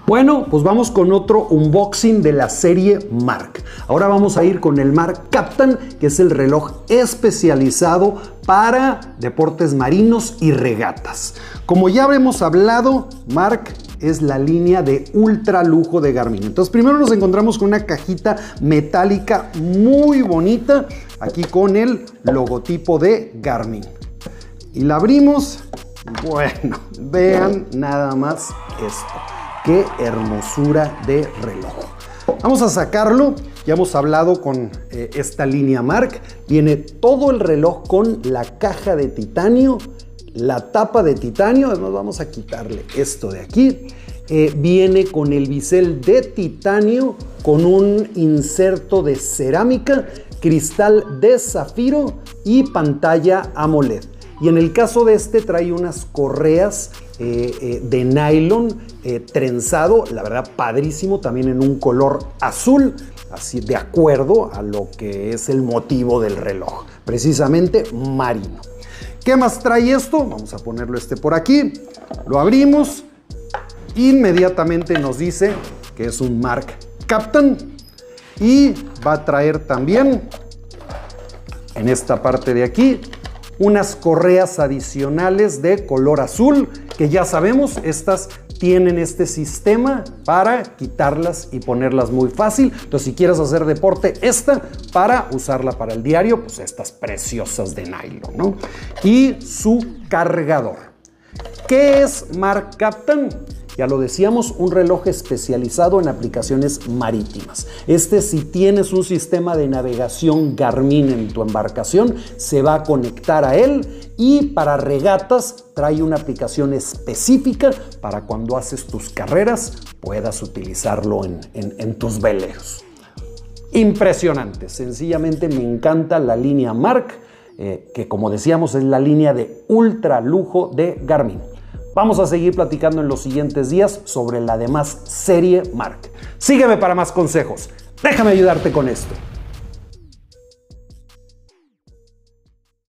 Bueno, pues vamos con otro unboxing de la serie Mark. Ahora vamos a ir con el Mark Captain, que es el reloj especializado para deportes marinos y regatas. Como ya habremos hablado, Mark es la línea de ultra lujo de Garmin. Entonces primero nos encontramos con una cajita metálica muy bonita, aquí con el logotipo de Garmin. Y la abrimos. Bueno, vean nada más esto. ¡Qué hermosura de reloj! Vamos a sacarlo. Ya hemos hablado con esta línea Mark. Viene todo el reloj con la caja de titanio, la tapa de titanio. Además vamos a quitarle esto de aquí. Viene con el bisel de titanio, con un inserto de cerámica, cristal de zafiro y pantalla AMOLED. Y en el caso de este trae unas correas de nylon trenzado, la verdad padrísimo, también en un color azul, así de acuerdo a lo que es el motivo del reloj, precisamente marino. ¿Qué más trae esto? Vamos a ponerlo por aquí, lo abrimos, inmediatamente nos dice que es un Mark Captain y va a traer también en esta parte de aquí unas correas adicionales de color azul, que ya sabemos, estas tienen este sistema para quitarlas y ponerlas muy fácil. Entonces, si quieres hacer deporte, para usarla para el diario, pues estas preciosas de nylon, ¿no? Y su cargador. ¿Qué es Mark Captain? Ya lo decíamos, un reloj especializado en aplicaciones marítimas. Si tienes un sistema de navegación Garmin en tu embarcación, se va a conectar a él, y para regatas trae una aplicación específica para cuando haces tus carreras puedas utilizarlo en tus veleros. Impresionante, sencillamente me encanta la línea Mark, que como decíamos es la línea de ultra lujo de Garmin. Vamos a seguir platicando en los siguientes días sobre la demás serie Mark. Sígueme para más consejos. Déjame ayudarte con esto.